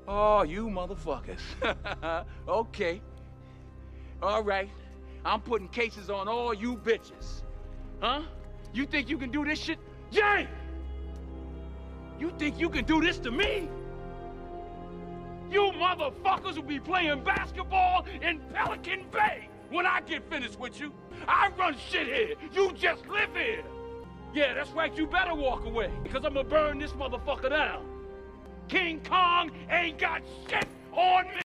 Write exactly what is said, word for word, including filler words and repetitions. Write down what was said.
Oh, you motherfuckers. Okay. All right. I'm putting cases on all you bitches. Huh? You think you can do this shit? Jay! You think you can do this to me? You motherfuckers will be playing basketball in Pelican Bay when I get finished with you. I run shit here. You just live here. Yeah, that's right. You better walk away, because I'm gonna burn this motherfucker down. King Kong ain't got shit on me.